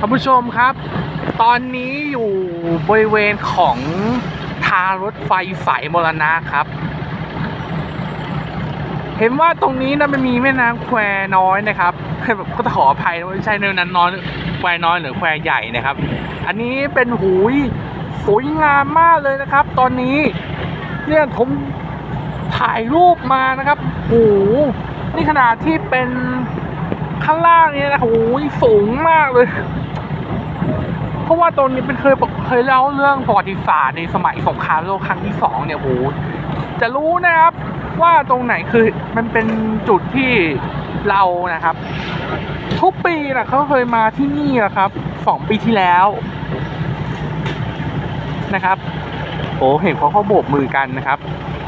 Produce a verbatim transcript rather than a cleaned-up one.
ท่านผู้ชมครับตอนนี้อยู่บริเวณของทางรถไฟสายมรณะครับเห็นว่าตรงนี้นะมันมีแม่น้ำแควน้อยนะครับก็ขออภัยไม่ใช่แม่น้ำน้อยแควน้อยหรือแควใหญ่นะครับอันนี้เป็นหูยสวยงามมากเลยนะครับตอนนี้เนี่ยผมถ่ายรูปมานะครับโอ้โหนี่ขนาดที่เป็นข้างล่างเนี่ยนะโอ้ยสูงมากเลยเพราะว่าตรงนี้เป็นเคยเคยเล่าเรื่องประวัติศาสตร์ในสมัยสงครามโลกครั้งที่สองเนี่ยโหจะรู้นะครับว่าตรงไหนคือมันเป็นจุดที่เรานะครับทุกปีนะเขาเคยมาที่นี่นะครับสองปีที่แล้วนะครับโอ้เห็นเขาเขาโบกมือกันนะครับ